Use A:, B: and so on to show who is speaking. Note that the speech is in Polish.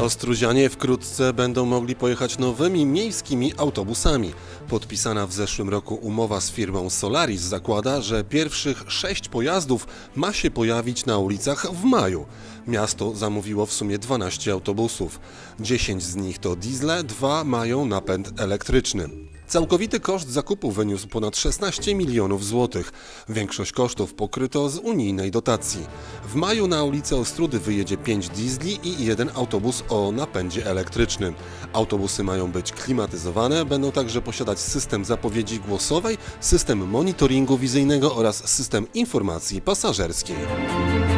A: Ostrudzianie wkrótce będą mogli pojechać nowymi miejskimi autobusami. Podpisana w zeszłym roku umowa z firmą Solaris zakłada, że pierwszych 6 pojazdów ma się pojawić na ulicach w maju. Miasto zamówiło w sumie 12 autobusów. 10 z nich to diesle, 2 mają napęd elektryczny. Całkowity koszt zakupu wyniósł ponad 16 milionów złotych. Większość kosztów pokryto z unijnej dotacji. W maju na ulicę Ostródy wyjedzie 5 diesli i 1 autobus o napędzie elektrycznym. Autobusy mają być klimatyzowane, będą także posiadać system zapowiedzi głosowej, system monitoringu wizyjnego oraz system informacji pasażerskiej.